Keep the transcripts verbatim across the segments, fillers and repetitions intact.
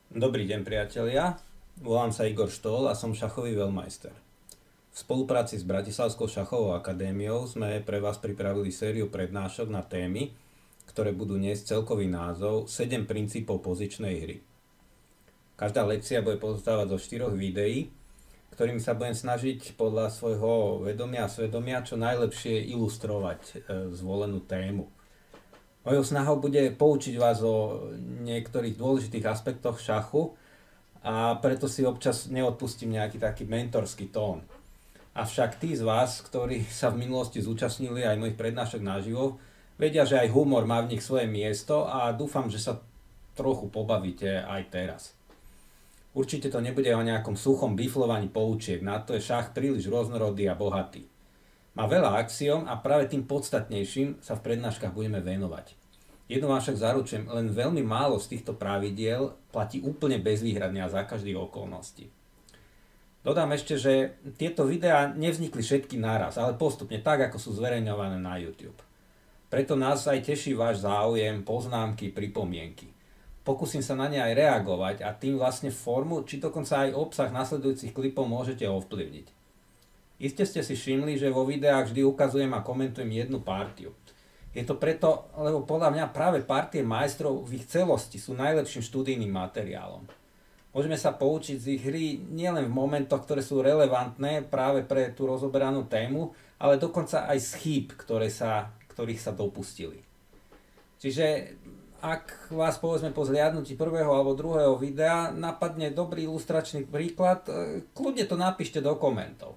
Dobrý deň, priatelia. Volám sa Igor Štol a som šachový veľmajster. V spolupráci s Bratislavskou šachovou akadémiou sme pre vás pripravili sériu prednášok na témy, ktoré budú niesť celkový názov sedem princípov pozičnej hry. Každá lekcia bude pozostávať zo štyroch videí, ktorými sa budem snažiť podľa svojho vedomia a svedomia čo najlepšie ilustrovať e, zvolenú tému. Mojou snahou bude poučiť vás o niektorých dôležitých aspektoch šachu a preto si občas neodpustím nejaký taký mentorský tón. Avšak tí z vás, ktorí sa v minulosti zúčastnili aj mojich prednášok naživo, vedia, že aj humor má v nich svoje miesto a dúfam, že sa trochu pobavíte aj teraz. Určite to nebude o nejakom suchom biflovaní poučiek, na to je šach príliš rôznorodý a bohatý. Má veľa axiom a práve tým podstatnejším sa v prednáškach budeme venovať. Jedno vám však zaručujem, len veľmi málo z týchto pravidiel platí úplne bezvýhradne a za každých okolností. Dodám ešte, že tieto videá nevznikli všetky naraz, ale postupne tak, ako sú zverejňované na YouTube. Preto nás aj teší váš záujem, poznámky, pripomienky. Pokúsim sa na ne aj reagovať a tým vlastne formu, či dokonca aj obsah nasledujúcich klipov môžete ovplyvniť. Iste ste si všimli, že vo videách vždy ukazujem a komentujem jednu partiu. Je to preto, lebo podľa mňa práve partie majstrov v ich celosti sú najlepším študijným materiálom. Môžeme sa poučiť z ich hry nielen v momentoch, ktoré sú relevantné práve pre tú rozoberanú tému, ale dokonca aj z chýb, ktoré sa, ktorých sa dopustili. Čiže ak vás povedzme po zliadnutí prvého alebo druhého videa napadne dobrý ilustračný príklad, kľudne to napíšte do komentov.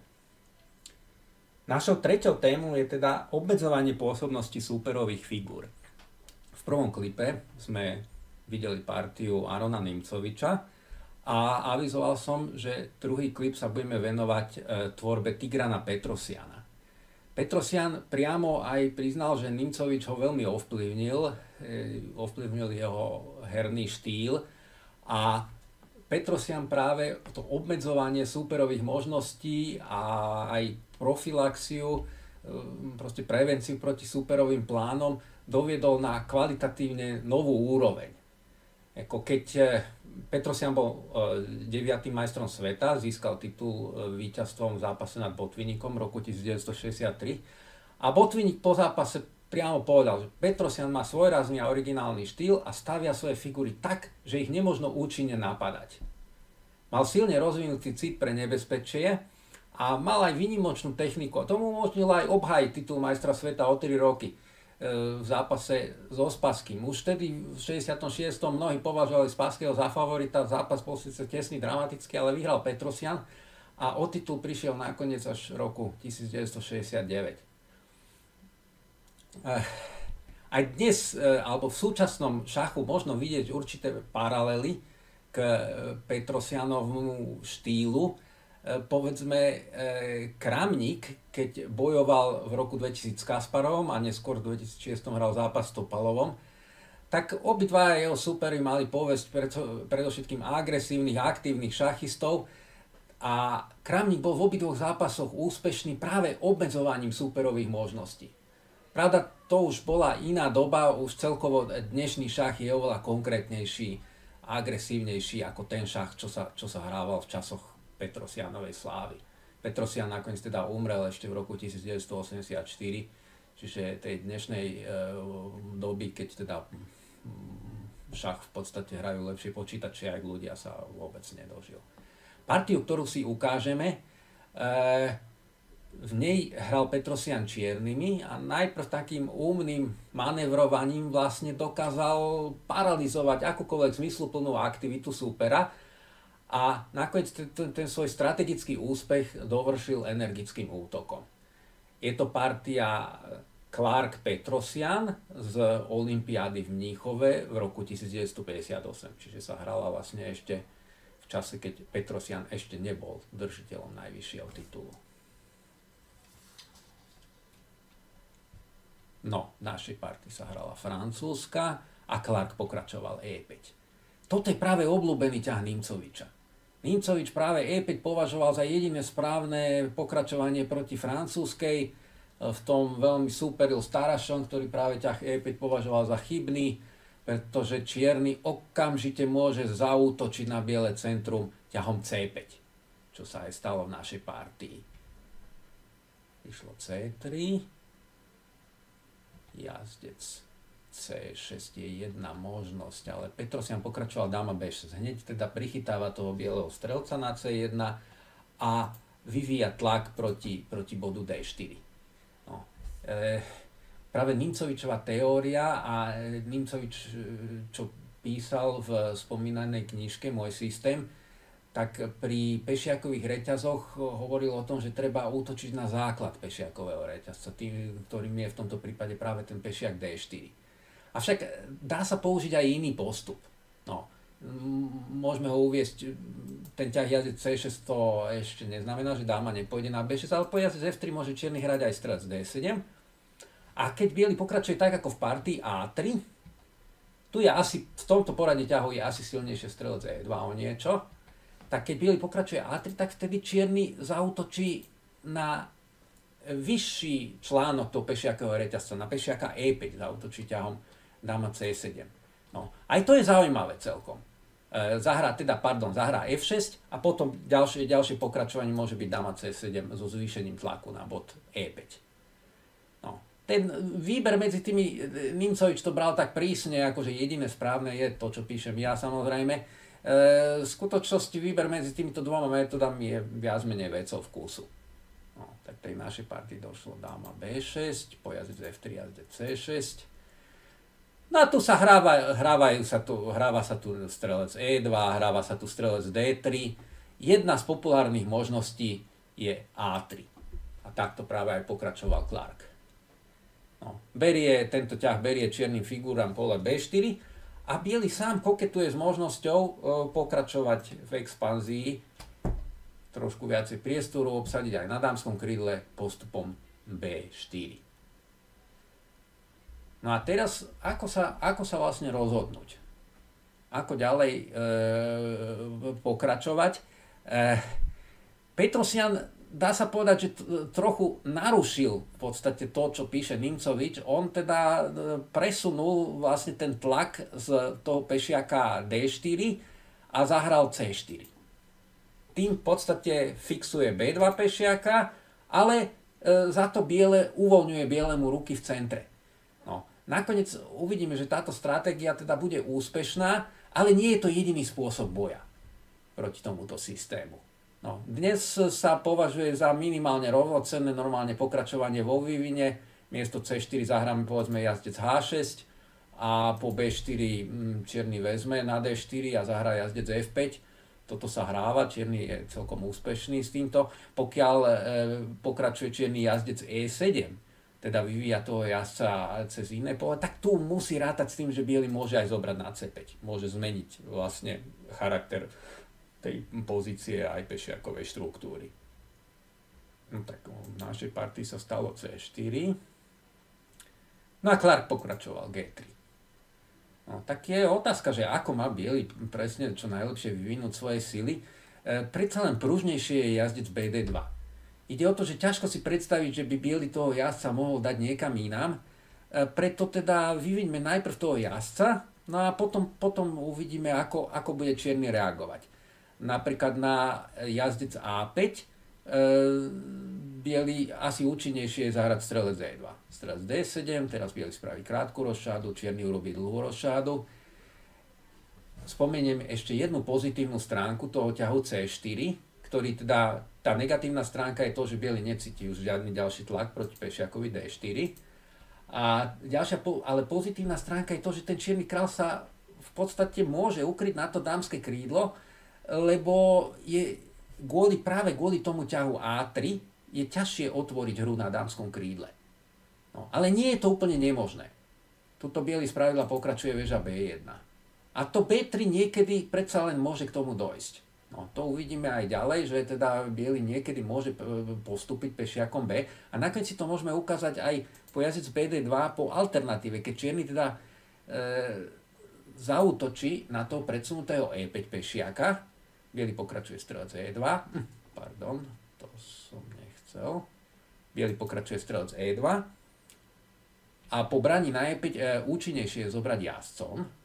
Našou treťou témou je teda obmedzovanie pôsobnosti súperových figúr. V prvom klipe sme videli partiu Arona Nimcoviča a avizoval som, že druhý klip sa budeme venovať e, tvorbe Tigrana Petrosiana. Petrosian priamo aj priznal, že Nimcovič ho veľmi ovplyvnil, e, ovplyvnil jeho herný štýl a Petrosian práve to obmedzovanie súperových možností a aj profilaxiu, proste prevenciu proti súperovým plánom doviedol na kvalitatívne novú úroveň. Ako keď Petrosian bol deviatym majstrom sveta, získal titul víťazstvom v zápase nad Botvinnikom v roku devätnásťstošesťdesiattri a Botvinnik po zápase priamo povedal, že Petrosian má svojrázny a originálny štýl a stavia svoje figúry tak, že ich nemožno účinne napadať. Mal silne rozvinutý cit pre nebezpečie a mal aj výnimočnú techniku. A tomu umožnil aj obhájiť titul majstra sveta o tri roky v zápase so Spaským. Už vtedy v šesťdesiatom šiestom mnohí považovali Spaského za favorita. Zápas bol síce tesný, dramatický, ale vyhral Petrosian a o titul prišiel nakoniec až v roku devätnásťstošesťdesiatdeväť. Aj dnes, alebo v súčasnom šachu možno vidieť určité paralely k Petrosianovmu štýlu. Povedzme, Kramník, keď bojoval v roku dvetisíc s Kasparovom a neskôr v dvetisícšesť hral zápas s Topalovom, tak obidva jeho súperi mali povesť predovšetkým agresívnych, aktívnych šachistov a Kramník bol v obidvoch zápasoch úspešný práve obmedzovaním súperových možností. Pravda, to už bola iná doba, už celkovo dnešný šach je oveľa konkrétnejší, agresívnejší ako ten šach, čo sa, čo sa hrával v časoch Petrosianovej slávy. Petrosian nakoniec teda umrel ešte v roku devätnásťstoosemdesiatštyri, čiže tej dnešnej e, doby, keď teda šach v podstate hrajú lepšie počítače, aj ľudia sa vôbec nedožil. Partiu, ktorú si ukážeme, e, v nej hral Petrosian čiernymi a najprv takým úmnym manevrovaním vlastne dokázal paralizovať akúkoľvek zmysluplnú aktivitu súpera a nakoniec ten, ten, ten svoj strategický úspech dovršil energickým útokom. Je to partia Clark-Petrosian z olympiády v Mníchove v roku devätnásťstopäťdesiatosem, čiže sa hrala vlastne ešte v čase, keď Petrosian ešte nebol držiteľom najvyššieho titulu. No, v našej partii sa hrala francúzska a Clark pokračoval é päť. Toto je práve obľúbený ťah Nimcoviča. Nimcovič práve é päť považoval za jediné správne pokračovanie proti francúzskej. V tom veľmi súperil s Tarašom, ktorý práve ťah é päť považoval za chybný. pretože čierny okamžite môže zaútočiť na biele centrum ťahom cé päť, čo sa aj stalo v našej partii. Išlo cé tri, jazdec cé šesť je jedna možnosť, ale Petrosjan pokračoval dáma bé šesť. Hneď teda prichytáva toho bieleho strelca na cé jedna a vyvíja tlak proti, proti bodu dé štyri. No. E, práve Nimcovičová teória a Nimcovič, čo písal v spomínanej knižke Môj systém, tak pri pešiakových reťazoch hovoril o tom, že treba útočiť na základ pešiakového reťazca, tým, ktorým je v tomto prípade práve ten pešiak dé štyri. Avšak dá sa použiť aj iný postup. No, môžeme ho uviesť, ten ťah jazdec cé šesť to ešte neznamená, že dáma nepôjde na bé šesť, ale po jazdec ef tri môže čierny hrať aj strelec dé sedem. A keď biely pokračuje tak ako v partii á tri, tu je asi, v tomto poradí ťahu je asi silnejšie strelec é dva o niečo, tak keď biely pokračuje á tri, tak vtedy čierny zaútočí na vyšší článok toho pešiakového reťazca, na pešiaka é päť zaútočí ťahom dáma cé sedem. No, aj to je zaujímavé celkom. E, zahrá teda, pardon, zahrá ef šesť a potom ďalšie, ďalšie pokračovanie môže byť dáma cé sedem so zvýšením tlaku na bod é päť. No, ten výber medzi tými, Nimcovič to bral tak prísne, akože jediné správne je to, čo píšem ja samozrejme. E, v skutočnosti výber medzi týmito dvoma metodami je viac menej vecou vkusu. No, tak tej našej partii došlo dáma bé šesť, po jazdec ef tri, jazdec cé šesť. No a tu sa hráva, hrávajú sa tu, hráva sa tu strelec é dva, hráva sa tu strelec dé tri. Jedna z populárnych možností je á tri. A takto práve aj pokračoval Clark. No, berie, tento ťah berie čiernym figúram pole bé štyri a biely sám koketuje s možnosťou e, pokračovať v expanzii, trošku viacej priestoru obsadiť aj na dámskom krídle postupom bé štyri. No a teraz, ako sa, ako sa vlastne rozhodnúť? Ako ďalej e, pokračovať? E, Petrosjan, dá sa povedať, že t- trochu narušil v podstate to, čo píše Nimcovič. On teda presunul vlastne ten tlak z toho pešiaka dé štyri a zahral cé štyri. Tým v podstate fixuje bé dva pešiaka, ale e, za to biele uvoľňuje bielemu ruky v centre. No. Nakoniec uvidíme, že táto stratégia teda bude úspešná, ale nie je to jediný spôsob boja proti tomuto systému. No, dnes sa považuje za minimálne rovnocenné normálne pokračovanie vo vývine. Miesto cé štyri zahráme povedzme jazdec há šesť a po bé štyri hm, čierny vezme na dé štyri a zahrá jazdec ef päť. Toto sa hráva, čierny je celkom úspešný s týmto. Pokiaľ e, pokračuje čierny jazdec é sedem, teda vyvíja toho jazdca cez iné pole, tak tu musí rátať s tým, že biely môže aj zobrať na cé päť. Môže zmeniť vlastne charakter tej pozície aj pešiakovej štruktúry. No tak v našej partii sa stalo cé štyri. No a Clark pokračoval gé tri. No tak je otázka, že ako má biely presne čo najlepšie vyvinúť svoje sily. E, predsa len pružnejšie je jazdec bé dé dva. Ide o to, že ťažko si predstaviť, že by biely toho jazdca mohol dať niekam inám. E, preto teda vyviňme najprv toho jazdca, no a potom, potom uvidíme, ako, ako bude čierny reagovať. Napríklad na jazdec á päť e, biely asi účinnejšie je zahrať strelec é dva. Strelec dé sedem, teraz biely spraví krátku rozšádu, čierny urobí dlhú rozšádu. Spomeniem ešte jednu pozitívnu stránku toho ťahu cé štyri, ktorý teda, tá negatívna stránka je to, že biely necíti už žiadny ďalší tlak proti pešiakovi dé štyri. A ďalšia, ale pozitívna stránka je to, že ten čierny král sa v podstate môže ukryť na to dámske krídlo, lebo je kvôli, práve kvôli tomu ťahu á tri je ťažšie otvoriť hru na dámskom krídle. No, ale nie je to úplne nemožné. Tuto biely spravidla pokračuje väža bé jedna. A to bé tri niekedy predsa len môže k tomu dojsť. No, to uvidíme aj ďalej, že teda biely niekedy môže postúpiť pešiakom B. A nakoniec si to môžeme ukázať aj po jazdec bé dé dva po alternatíve, keď čierny teda e, zaútočí na toho predsunutého é päť pešiaka. Biely pokračuje strelec é dva. Hm, pardon, to som nechcel. Biely pokračuje strelec é dva. A po braní na é päť e, účinnejšie je zobrať jazdcom.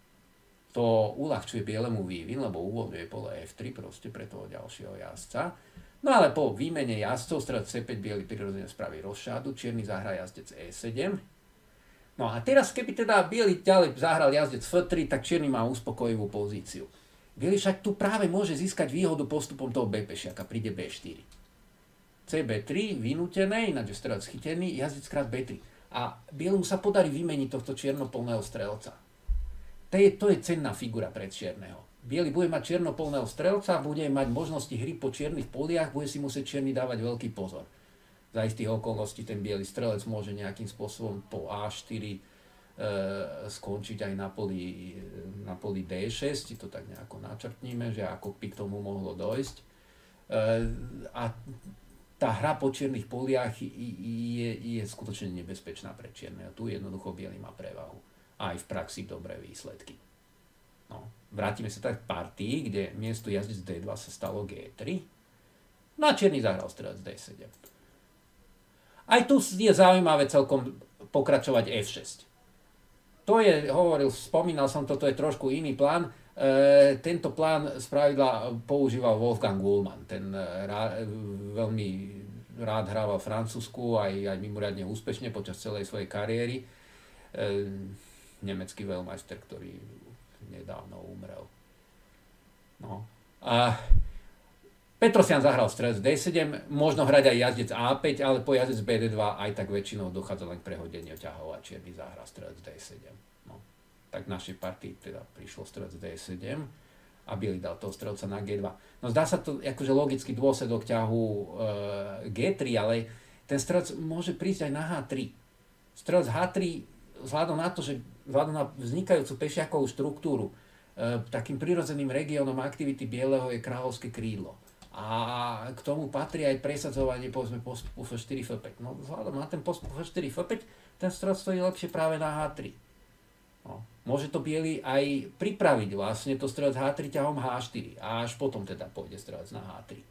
To uľahčuje bielemu vývin, lebo uvoľňuje pole ef tri proste pre toho ďalšieho jazdca. No ale po výmene jazdcov strelec cé päť biely prirodzene spraví rozšádu, čierny zahrá jazdec é sedem. No a teraz keby teda biely ďalej zahral jazdec ef tri, tak čierny má uspokojivú pozíciu. Biely však tu práve môže získať výhodu postupom toho bé pešiaka, príde bé štyri. cé bé tri vynútené, ináč je strelec chytený, jazdec krát bé tri. A bielemu sa podarí vymeniť tohto čiernopolného strelca. To je, to je cenná figura pre čierneho. Biely bude mať čiernopolného strelca, bude mať možnosti hry po čiernych poliach, bude si musieť čierny dávať veľký pozor. Za istých okolností ten biely strelec môže nejakým spôsobom po á štyri e, skončiť aj na poli, na poli dé šesť, to tak nejako načrtníme, že ako by k tomu mohlo dojsť. E, a tá hra po čiernych poliach je, je skutočne nebezpečná pre čierneho. Tu jednoducho biely má prevahu. Aj v praxi dobré výsledky. No, vrátime sa tak k partii, kde miesto jazdec dé dva sa stalo gé tri. No a čierny zahral strelec dé sedem. Aj tu je zaujímavé celkom pokračovať ef šesť. To je, hovoril, spomínal som, toto je trošku iný plán. E, tento plán spravidla používal Wolfgang Ullmann. Ten rá, veľmi rád hrával Francúzsku, aj, aj mimoriadne úspešne počas celej svojej kariéry. E, nemecký veľmajster, ktorý nedávno umrel. No. A Petrosyan zahral strelec dé sedem, možno hrať aj jazdec á päť, ale po jazdec bé dé dva aj tak väčšinou dochádza len k prehodeniu ťahov a čierny zahral strelec dé sedem. No. Tak v našej partii teda prišlo strelec dé sedem a biely dal toho strelca na gé dva. No zdá sa to akože logický dôsledok ťahu e, gé tri, ale ten strelec môže prísť aj na há tri. Strelec há tri vzhľadom na to, že vzhľadom na vznikajúcu pešiakovú štruktúru, e, takým prirodzeným regiónom aktivity bieleho je kráľovské krídlo. A k tomu patrí aj presadzovanie, povedzme, postupu ef štyri ef päť. No vzhľadom na ten postup ef štyri ef päť, ten strelec stojí lepšie práve na há tri. No. Môže to biely aj pripraviť vlastne to strelec há tri ťahom há štyri a až potom teda pôjde strelec na há tri.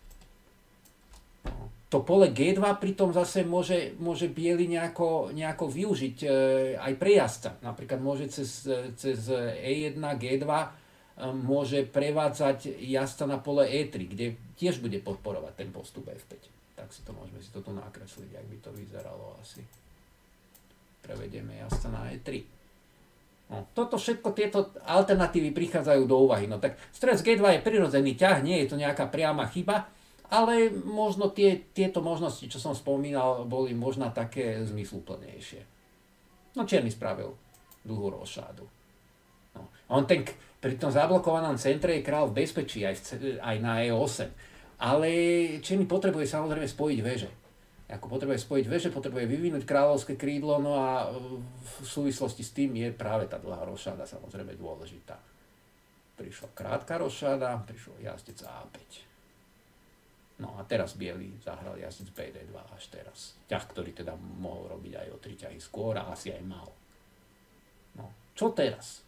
No. To pole gé dva pritom zase môže, môže biely nejako, nejako využiť e, aj pre jazdca. Napríklad môže cez, cez é jeden, gé dva e, môže prevádzať jazdca na pole é tri, kde tiež bude podporovať ten postup ef päť. Tak si to môžeme si to tu nakresliť, ak by to vyzeralo asi. Prevedieme jazdca na é tri. No, toto všetko, tieto alternatívy prichádzajú do úvahy. No tak strelec gé dva je prirodzený ťah, nie je to nejaká priama chyba, ale možno tie, tieto možnosti, čo som spomínal, boli možno také zmysluplnejšie. No čierny spravil dlhú rošádu. No. On ten pri tom zablokovanom centre je král v bezpečí aj, v, aj na é osem. Ale čierny potrebuje samozrejme spojiť veže. Ako potrebuje spojiť veže, potrebuje vyvinúť kráľovské krídlo, no a v súvislosti s tým je práve tá dlhá rošáda samozrejme dôležitá. Prišla krátka rošáda, prišiel jazdec á päť. No a teraz biely zahral jazdec bé dé dva až teraz. Ťah, ktorý teda mohol robiť aj o tri ťahy skôr a asi aj mal. No, čo teraz?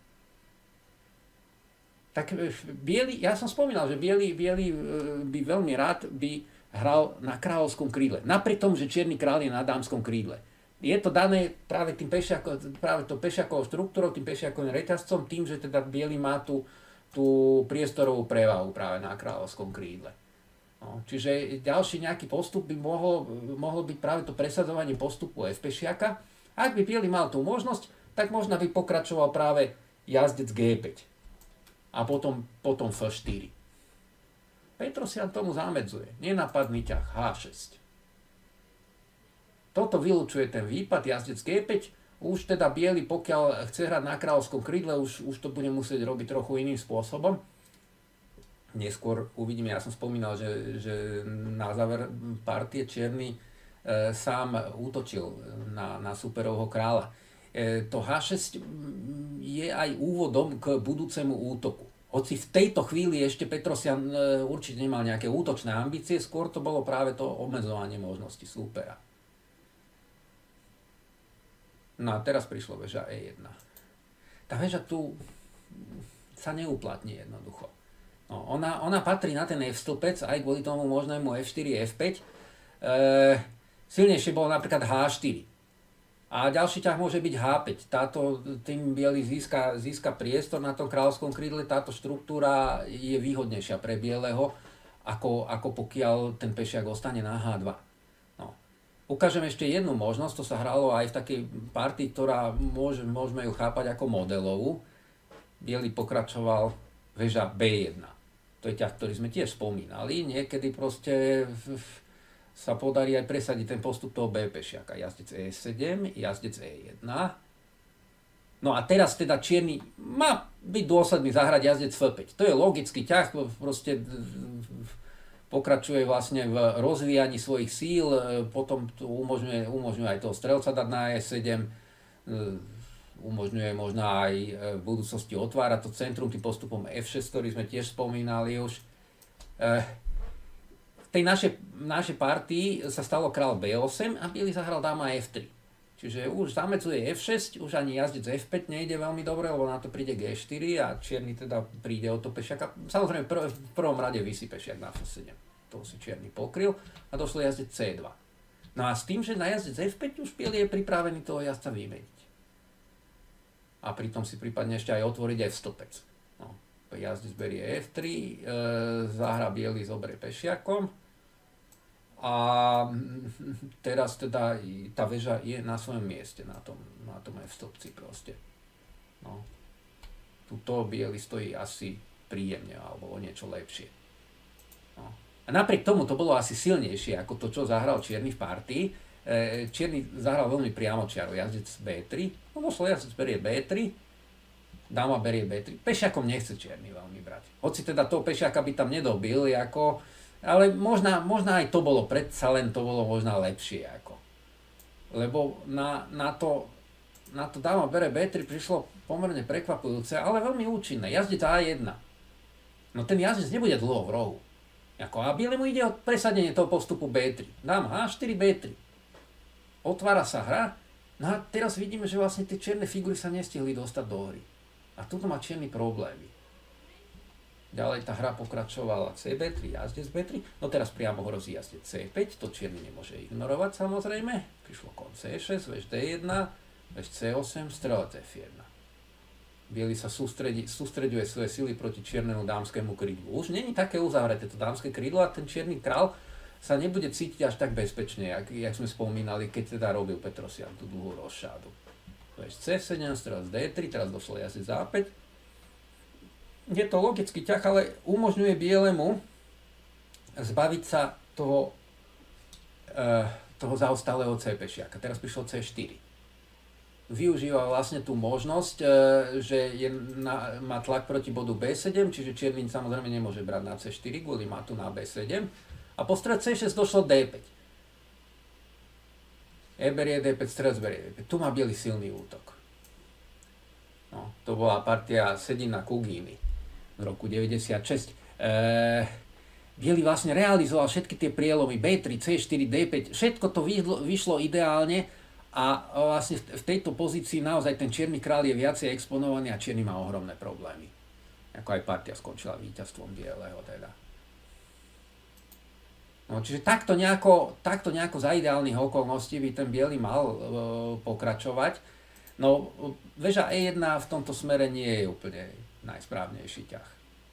Tak biely, ja som spomínal, že biely, biely by veľmi rád by hral na kráľovskom krídle. Napriek tomu, že čierny kráľ je na dámskom krídle. Je to dané práve tým pešiako, práve to pešiakovou štruktúrou, tým pešiakovým reťazcom, tým, že teda biely má tú, tú priestorovú prevahu práve na kráľovskom krídle. No, čiže ďalší nejaký postup by mohol, mohol byť práve to presadzovanie postupu ef pešiaka. Ak by biely mal tú možnosť, tak možno by pokračoval práve jazdec gé päť. A potom, potom ef štyri. Petrosyan tomu zamedzuje. Nenapadný ťah há šesť. Toto vylučuje ten výpad jazdec gé päť. Už teda biely, pokiaľ chce hrať na kráľovskom krídle, už, už to bude musieť robiť trochu iným spôsobom. Neskôr uvidíme, ja som spomínal, že, že na záver partie čierny e, sám útočil na, na superovho kráľa. E, to há šesť je aj úvodom k budúcemu útoku. Hoci v tejto chvíli ešte Petrosyan e, určite nemal nejaké útočné ambície, skôr to bolo práve to obmedzovanie možnosti súpera. No a teraz prišlo väža é jeden. Tá väža tu sa neuplatní jednoducho. No, ona, ona patrí na ten F-stĺpec aj kvôli tomu možnému ef štyri, ef päť. E, silnejšie bolo napríklad há štyri. A ďalší ťah môže byť há päť. Táto, tým biely získa, získa priestor na tom kráľovskom krídle, táto štruktúra je výhodnejšia pre bieleho, ako, ako pokiaľ ten pešiak ostane na há dva. No. Ukážem ešte jednu možnosť, to sa hralo aj v takej partii, ktorá môže, môžeme ju chápať ako modelovú. Bielý pokračoval väža bé jeden. To je ťah, ktorý sme tiež spomínali. Niekedy proste sa podarí aj presadiť ten postup toho B pešiaka. Jazdec é sedem, jazdec é jeden. No a teraz teda čierny má byť dôsledný zahrať jazdec ef päť. To je logický ťah, proste pokračuje vlastne v rozvíjaní svojich síl, potom umožňuje, umožňuje aj toho strelca dať na é sedem, umožňuje možno aj v budúcnosti otvárať to centrum tým postupom ef šesť, ktorý sme tiež spomínali už. V tej našej, našej partii sa stalo král bé osem a biely zahral dáma ef tri. Čiže už zamedzuje ef šesť, už ani jazdec ef päť nejde veľmi dobre, lebo na to príde gé štyri a čierny teda príde o to pešiaka. Samozrejme prv, v prvom rade visí pešiak na ef sedem. To si čierny pokryl a došlo jazdec cé dva. No a s tým, že na jazdec ef päť už biely je pripravený toho jazdca vymeniť. A pritom si prípadne ešte aj otvoriť aj vstĺpec. No, jazdec berie ef tri, e, zahra biely, zoberie pešiakom. A teraz teda tá väža je na svojom mieste, na tom, na tom aj v stĺpci proste. No. Tuto biely stojí asi príjemne, alebo o niečo lepšie. No. A napriek tomu to bolo asi silnejšie, ako to, čo zahral čierny v partii. E, čierny zahral veľmi priamočiaro, jazdec bé tri. No došlo, jazdec berie bé tri, dáma berie bé tri. Pešiakom nechce čierny veľmi brať. Hoci teda toho pešiaka by tam nedobil, ako... Ale možná, možná aj to bolo, predsa len to bolo možná lepšie. Ako. Lebo na, na, to, na to dáma bere bé tri prišlo pomerne prekvapujúce, ale veľmi účinné. Jazdec á jeden. No ten jazdec nebude dlho v rohu. Ako, a bielemu ide o presadenie toho postupu bé tri. Dáma há štyri, bé tri. Otvára sa hra. No a teraz vidíme, že vlastne tie čierne figury sa nestihli dostať do hry. A tu má čierny problémy. Ďalej tá hra pokračovala cé bé tri, jazdec bé tri, no teraz priamo hrozí jazdec cé päť, to čierny nemôže ignorovať samozrejme. Prišlo kon cé šesť, vež dé jeden, vež cé osem, strelec ef jeden. Biely sa sústredí, sústreďuje svoje sily proti čiernemu dámskému krídlu. Už není také uzavreté to dámske krídlo a ten čierny král sa nebude cítiť až tak bezpečne, jak, jak sme spomínali, keď teda robil Petrosyan tú dlhú rozšádu. Vež cé sedem, strelec dé tri, teraz došlo jazdec á päť. Je to logický ťah, ale umožňuje bielemu zbaviť sa toho, e, toho zaostalého cé pešiaka. Teraz prišlo cé štyri. Využíva vlastne tú možnosť, e, že je na, má tlak proti bodu bé sedem, čiže čierny samozrejme nemôže brať na cé štyri, kvôli má tu na bé sedem. A po strelec cé šesť došlo dé päť. E berie dé päť, strelec berie dé päť. Tu má biely silný útok. No, to bola partia Sedina Kugíny v roku deväťdesiatšesť. E, Biely vlastne realizoval všetky tie prielomy bé tri, cé štyri, dé päť, všetko to vyšlo, vyšlo ideálne a vlastne v, v tejto pozícii naozaj ten čierny král je viacej exponovaný a čierny má ohromné problémy. Ako aj partia skončila víťazstvom bieleho teda. No, čiže takto nejako, takto nejako za ideálnych okolností by ten biely mal e, pokračovať. No, väža é jeden v tomto smere nie je úplne najsprávnejší ťah.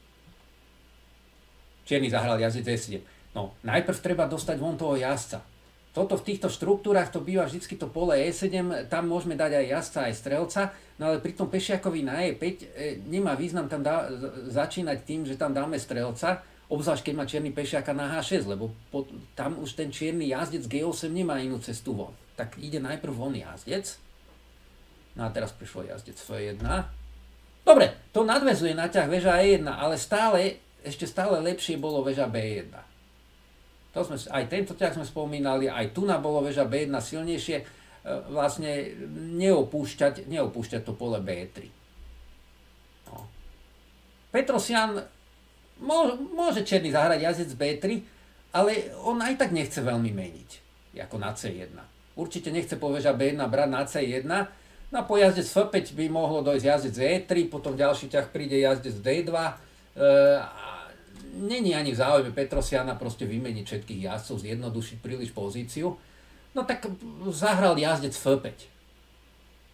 Čierny zahral jazdec é sedem. No, najprv treba dostať von toho jazdca. Toto v týchto štruktúrach to býva vždycky to pole é sedem, tam môžeme dať aj jazdca, aj strelca, no ale pri tom pešiakovi na é päť e, nemá význam tam dá, začínať tým, že tam dáme strelca, obzvlášť keď má čierny pešiaka na há šesť, lebo po, tam už ten čierny jazdec gé osem nemá inú cestu von. Tak ide najprv von jazdec. No a teraz prišlo jazdec ef jeden. Dobre, to nadväzuje na ťah väža é jeden, ale stále, ešte stále lepšie bolo väža bé jeden. To sme, aj tento ťah sme spomínali, aj tu na bolo väža bé jeden silnejšie, vlastne neopúšťať, neopúšťať to pole bé tri. No. Petrosyan môže, môže čierny zahrať jazdec bé tri, ale on aj tak nechce veľmi meniť, ako na cé jeden. Určite nechce po väža bé jeden brať na cé jeden, na po jazdec ef päť by mohlo dojsť jazdec é tri, potom ďalší ťah príde jazdec dé dva. E, a není ani v záujme Petrosyana proste vymeniť všetkých jazdcov, zjednodušiť príliš pozíciu. No tak zahral jazdec ef päť.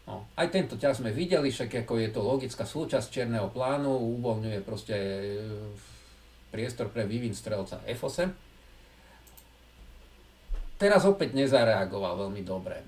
No, aj tento ťah sme videli, však ako je to logická súčasť čierneho plánu, uvoľňuje proste priestor pre vývin strelca ef osem. Teraz opäť nezareagoval veľmi dobre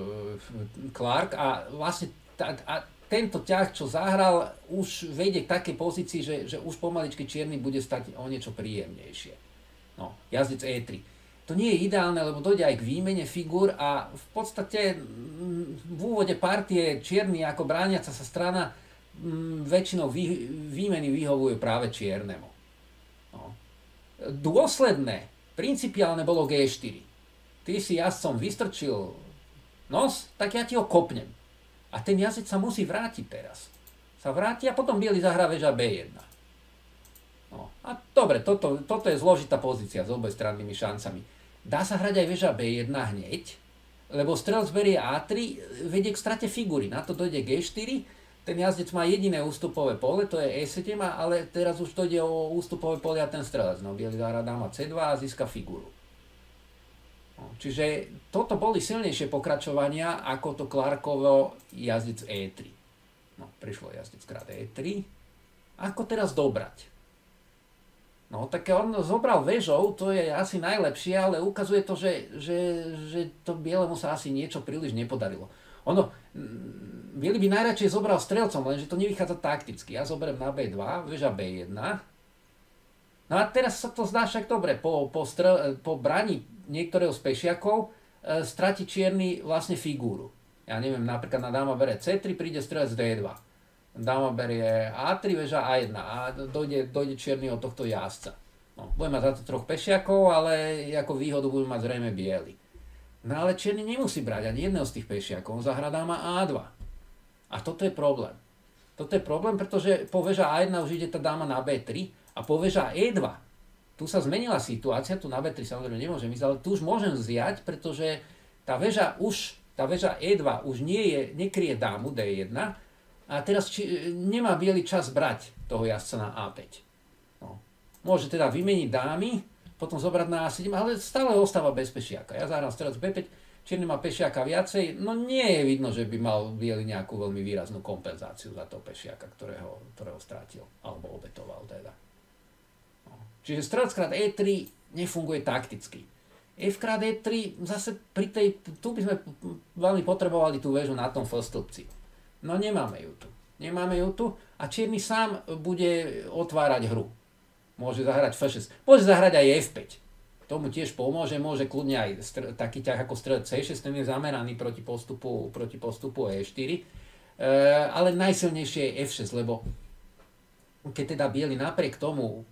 Clark a vlastne tak, a tento ťah, čo zahral, už vejde k takej pozícii, že, že už pomaličky čierny bude stať o niečo príjemnejšie. No, jazdec é tri. To nie je ideálne, lebo dojde aj k výmene figúr a v podstate v úvode partie čierny ako brániaca sa strana m, väčšinou vý, výmeny vyhovujú práve čiernemu. No. Dôsledné, principiálne bolo gé štyri. Ty si jazdcom vystrčil nos, tak ja ti ho kopnem. A ten jazdec sa musí vrátiť teraz. Sa vráti a potom biely zahrá väža bé jedna. No. A dobre, toto, toto je zložitá pozícia s obojstrannými šancami. Dá sa hrať aj väža bé jedna hneď, lebo strelec berie á tri, vedie k strate figúry. Na to dojde gé štyri, ten jazdec má jediné ústupové pole, to je é sedem, ale teraz už dojde o ústupové pole a ten strelec. No, biely zahrá dáma cé dva a získa figúru. No, čiže toto boli silnejšie pokračovania ako to Clarkovo jazdec é tri. No, prišlo jazdec krát é tri. Ako teraz dobrať? No, tak on zobral väžou, to je asi najlepšie, ale ukazuje to, že, že, že to bielemu sa asi niečo príliš nepodarilo. Ono, biely by najradšej zobral strelcom, lenže to nevychádza takticky. Ja zoberiem na bé dva, väža bé jedna. No a teraz sa to zdá však dobre, po, po, strel, po braní niektorého z pešiakov e, stratí čierny vlastne figúru. Ja neviem, napríklad na dáma bere cé tri, príde strelec dé dva. Dáma berie á tri, väža á jedna a dojde, dojde čierny od tohto jazdca. No, bude mať za to troch pešiakov, ale ako výhodu bude mať zrejme biely. No ale čierny nemusí brať ani jedného z tých pešiakov, on zahrá dáma á dva. A toto je problém. Toto je problém, pretože po väža á jedna už ide tá dáma na bé tri a po väža é dva. Tu sa zmenila situácia, tu na bé tri samozrejme nemôžem ísť, ale tu už môžem zjať, pretože tá väža už, tá väža é dva už nie je, nekryje dámu dé jedna, a teraz či, nemá biely čas brať toho jazdca na á päť. No. Môže teda vymeniť dámy, potom zobrať na á sedem, ale stále ostáva bez pešiaka. Ja zahrám strelec bé päť, čierny má pešiaka viacej, no nie je vidno, že by mal biely nejakú veľmi výraznú kompenzáciu za toho pešiaka, ktorého, ktorého strátil, alebo obetoval teda. No. Čiže strelec krát é tri nefunguje takticky. F krát é tri, zase pri tej, tu by sme veľmi potrebovali tú väžu na tom F stĺpci. No nemáme ju tu. Nemáme ju tu a čierny sám bude otvárať hru. Môže zahrať F šesť. Môže zahrať aj F päť. Tomu tiež pomôže, môže kľudne aj str- taký ťah ako strelec cé šesť, ten je zameraný proti postupu, proti postupu é štyri. E, ale najsilnejšie je F šesť, lebo keď teda biely napriek tomu e,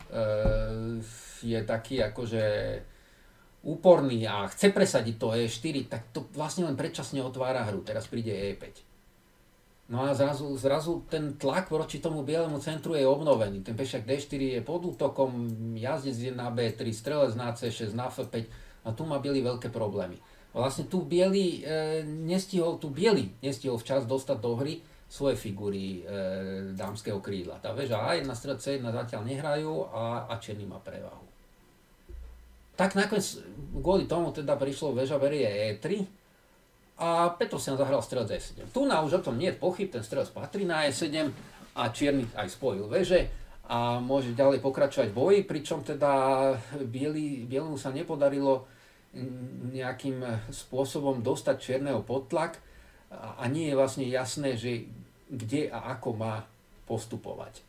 je taký akože úporný a chce presadiť to é štyri, tak to vlastne len predčasne otvára hru. Teraz príde é päť. No a zrazu, zrazu ten tlak voči tomu bielemu centru je obnovený. Ten pešiak dé štyri je pod útokom, jazdec je na bé tri, strelec na cé šesť, na F päť a tu má biely veľké problémy. Vlastne tu biely e, nestihol, tu biely nestihol včas dostať do hry svoje figúry e, dámskeho krídla. Tá väža á jedna, strelec cé jedna zatiaľ nehrajú a, a čierny má prevahu. Tak nakoniec kvôli tomu teda prišlo väža berie é tri, a Petrosyan zahral strelec é sedem. Tu na už o tom nie je pochyb, ten strelec patrí na é sedem a čierny aj spojil väže a môže ďalej pokračovať v boji, pričom teda biely, bielemu sa nepodarilo nejakým spôsobom dostať čierneho pod tlak a nie je vlastne jasné, že kde a ako má postupovať.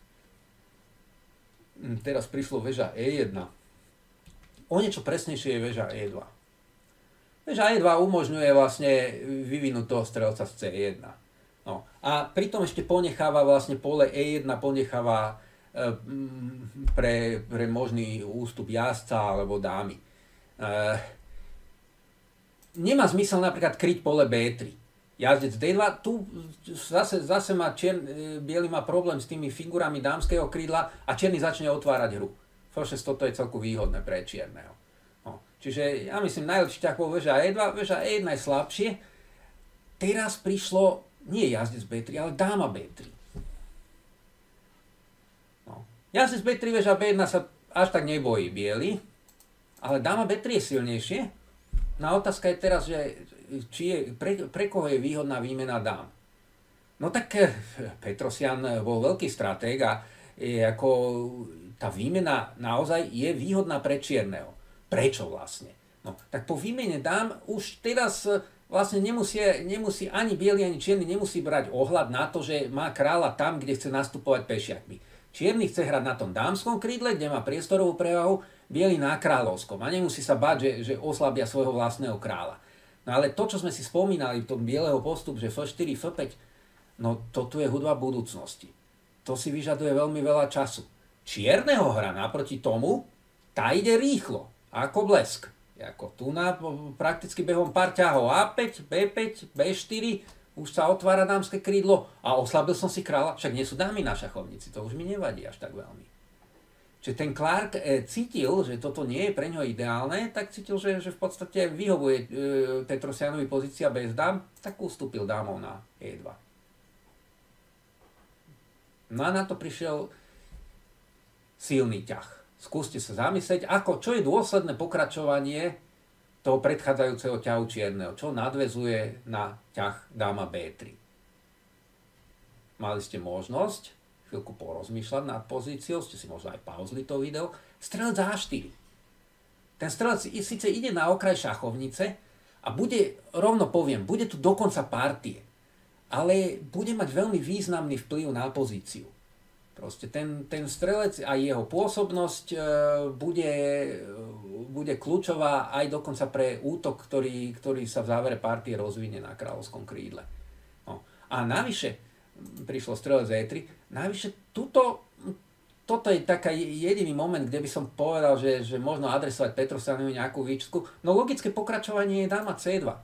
Teraz prišlo väža é jedna. O niečo presnejšie je väža é dva. Väža é dva umožňuje vlastne vyvinúť toho strelca z cé jedna. No. A pritom ešte ponecháva vlastne pole é jedna, ponecháva e, pre, pre možný ústup jazdca alebo dámy. E, nemá zmysel napríklad kryť pole bé tri. Jazdec dé dva, tu zase, zase má čier, biely má problém s tými figurami dámskeho krídla a čierny začne otvárať hru. F šesť toto je celku výhodné pre čierneho. Čiže ja myslím, najlepší ťah bol väža é dva, väža é jedna je slabšie. Teraz prišlo nie jazdec bé tri, ale dáma bé tri. No. Jazdec bé tri, väža bé jedna sa až tak nebojí biely, ale dáma bé tri je silnejšie. No a otázka je teraz, že či je, pre, pre koho je výhodná výmena dám. No tak Petrosyan bol veľký stratég a je ako, tá výmena naozaj je výhodná pre čierneho. Prečo vlastne? No, tak po výmene dám už teraz vlastne nemusí, nemusí ani biely, ani čierny nemusí brať ohľad na to, že má kráľa tam, kde chce nastupovať pešiakmi. Čierny chce hrať na tom dámskom krídle, kde má priestorovú prevahu, biely na kráľovskom a nemusí sa báť, že, že oslabia svojho vlastného kráľa. No ale to, čo sme si spomínali v tom bieleho postup, že ef štyri, ef päť, no toto je hudba budúcnosti. To si vyžaduje veľmi veľa času. Čierneho hra naproti tomu, tá ide rýchlo, ako blesk. Ako tu na prakticky behom pár ťahov á päť, bé päť, bé štyri, už sa otvára dámske krídlo a oslabil som si kráľa. Však nie sú dámy na šachovnici, to už mi nevadí až tak veľmi. Čiže ten Clark e, cítil, že toto nie je pre ňo ideálne, tak cítil, že, že v podstate vyhovuje e, Petrosyanovi pozícia bez dám, tak ustúpil dámov na é dva. No a na to prišiel silný ťah. Skúste sa zamyslieť, ako, čo je dôsledné pokračovanie toho predchádzajúceho ťahu čierneho, čo nadväzuje na ťah dáma bé tri. Mali ste možnosť chvíľku porozmýšľať nad pozíciou, ste si možno aj pauzli to video, strelec á štyri. Ten strelec síce ide na okraj šachovnice a bude, rovno poviem, bude tu do konca partie, ale bude mať veľmi významný vplyv na pozíciu. Proste ten, ten strelec a jeho pôsobnosť e, bude, bude kľúčová aj dokonca pre útok, ktorý, ktorý sa v závere partie rozvinie na kráľovskom krídle. No. A navyše, prišlo strelec é tri, navyše tuto, toto je taký jediný moment, kde by som povedal, že, že možno adresovať Petrosyanovi nejakú výčitku. No logické pokračovanie je dáma cé dva.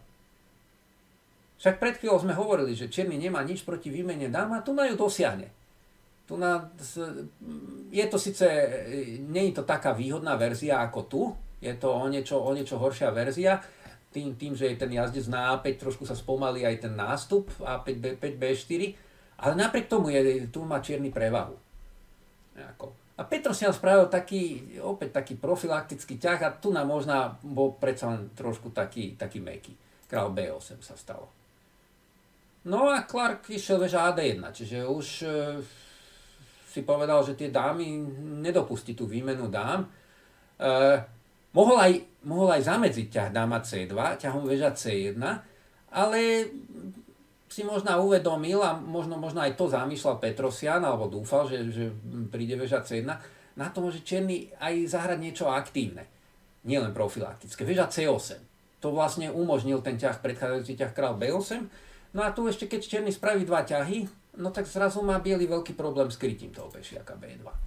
Však pred chvíľou sme hovorili, že čierny nemá nič proti výmene dáma, tu na ju dosiahne. Tu na, je to síce, nie je to taká výhodná verzia ako tu, je to o niečo, o niečo horšia verzia, tým, tým, že je ten jazdec na á päť, trošku sa spomalí aj ten nástup, á päť, bé päť, bé štyri, ale napriek tomu je, tu má čierny prevahu. Ako. A Petrosyan spravil taký, opäť taký profilaktický ťah a tu nám možná bol predsa len trošku taký, taký mäkký. Král bé osem sa stalo. No a Clark išiel väža á dé jedna, čiže už e, si povedal, že tie dámy nedopustí tú výmenu dám. E, mohol, aj, mohol aj zamedziť ťah dáma cé dva, ťahom väža cé jedna, ale si možno uvedomil a možno, možno aj to zamýšľal Petrosyan, alebo dúfal, že, že príde väža cé jedna, na to môže čierny aj zahrať niečo aktívne, nielen profilaktické. Väža cé osem, to vlastne umožnil ten ťah, predchádzajúci ťah král bé osem, no a tu ešte keď čierny spraví dva ťahy, no tak zrazu má biely veľký problém s krytím toho pešiaka bé dva.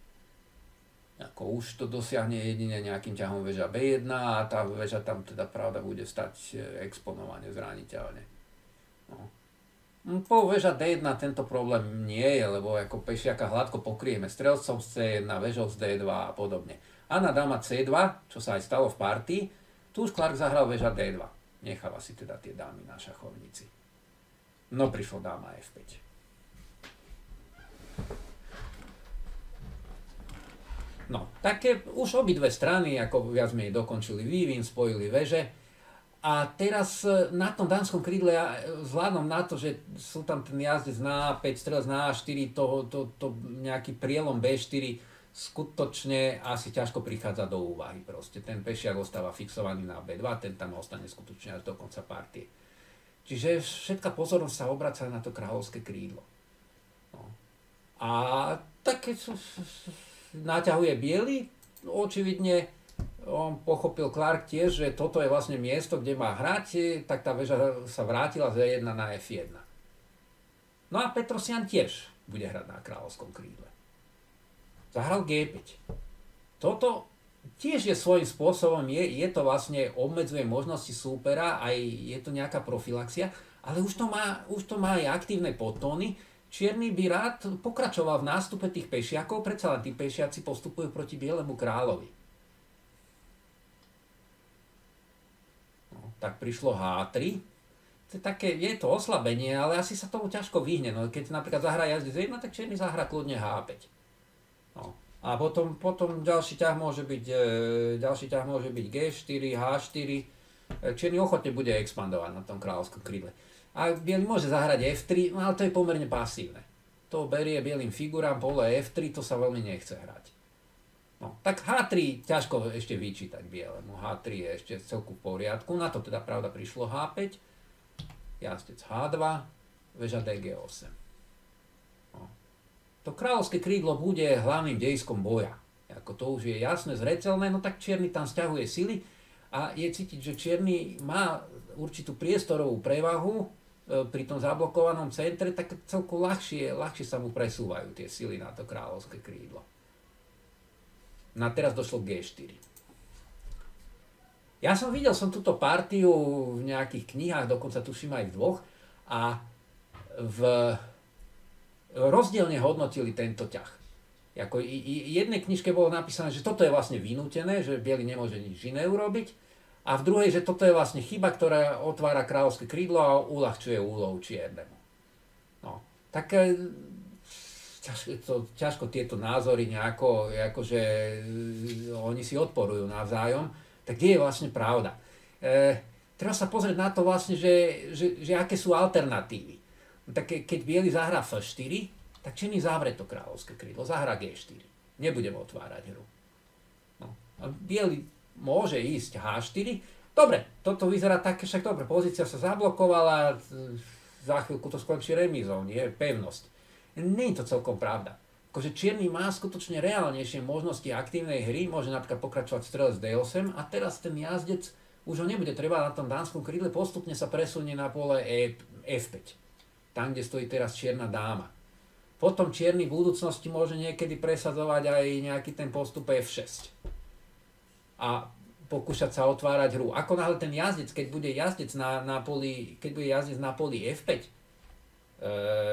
Ako už to dosiahne jedine nejakým ťahom väža bé jeden a tá väža tam teda pravda bude stať exponovane, zraniteľne. No. Po väža dé jeden tento problém nie je, lebo ako pešiaka hladko pokrieme strelcom z cé jeden, väžou z dé dva a podobne. A na dáma cé dva, čo sa aj stalo v partii, tu už Clark zahral väža dé dva. Necháva si teda tie dámy na šachovnici. No prišlo dáma ef päť. No, také už obidve strany ako viac menej dokončili vývin, spojili veže. A teraz na tom dámskom krídle, vzhľadom na to, že sú tam ten jazdec na á päť, strelec na á štyri, to, to, to nejaký prielom bé štyri skutočne asi ťažko prichádza do úvahy. Proste ten pešiak ostáva fixovaný na bé dva, ten tam ostane skutočne až do konca partie. Čiže všetká pozornosť sa obracia na to kráľovské krídlo. No. A také naťahuje biely, očividne on pochopil Clark tiež, že toto je vlastne miesto, kde má hrať, tak tá väža sa vrátila z é jeden na ef jeden. No a Petrosyan tiež bude hrať na kráľovskom krídle. Zahral gé päť. Toto tiež je svojím spôsobom, je, je to vlastne, obmedzuje možnosti súpera, aj je to nejaká profilaxia, ale už to má, už to má aj aktívne podtóny. Čierny by rád pokračoval v nástupe tých pešiakov, predsa len tí pešiaci postupujú proti bielemu kráľovi. No, tak prišlo há tri. To je, také, je to oslabenie, ale asi sa tomu ťažko vyhne. No, keď napríklad zahrá jazdec jedna, tak čierny zahrá kľudne há päť. No. A potom, potom ďalší ťah môže byť, e, ďalší ťah môže byť gé štyri, há štyri. Čierny ochotne bude expandovať na tom kráľovskom krídle. A biely môže zahrať ef tri, no ale to je pomerne pasívne. To berie bielým figurám, pole ef tri, to sa veľmi nechce hrať. No, tak há tri ťažko ešte vyčítať bielemu. há tri je ešte celku v poriadku. Na to teda pravda prišlo há päť, jazdec há dva, väža dé gé osem. No. To kráľovské krídlo bude hlavným dejiskom boja. Ako to už je jasné, zreteľné, no tak čierny tam sťahuje sily a je cítiť, že čierny má určitú priestorovú prevahu e, pri tom zablokovanom centre, tak celku ľahšie, ľahšie sa mu presúvajú tie sily na to kráľovské krídlo. No a teraz došlo k gé štyri. Ja som videl som túto partiu v nejakých knihách, dokonca tuším aj v dvoch, a v rozdielne hodnotili tento ťah. Ako i, i jednej knižke bolo napísané, že toto je vlastne vynútené, že biely nemôže nič iné urobiť, a v druhej, že toto je vlastne chyba, ktorá otvára kráľovské krídlo a uľahčuje úlohu čiernemu. No, tak ťažko, to, ťažko tieto názory nejako, akože oni si odporujú navzájom, tak kde je vlastne pravda? E, treba sa pozrieť na to vlastne, že, že, že aké sú alternatívy. No, tak keď biely zahrá ef štyri, tak čierny zavre to kráľovské krídlo, zahrá gé štyri. Nebudem otvárať hru. No. A biely môže ísť há štyri. Dobre, toto vyzerá také, však dobre, pozícia sa zablokovala, za chvíľku to skončí remízou, nie? Pevnosť. Nie je to celkom pravda. Akože čierny má skutočne reálnejšie možnosti aktívnej hry, môže napríklad pokračovať strelec dé osem a teraz ten jazdec už ho nebude treba na tom dánskom krídle, postupne sa presunie na pole ef päť. Tam, kde stojí teraz čierna dáma. Potom čierny v budúcnosti môže niekedy presadzovať aj nejaký ten postup ef šesť. A pokúšať sa otvárať hru. Ako náhle ten jazdec, keď bude jazdec na, na poli, keď bude jazdec na poli ef päť, e,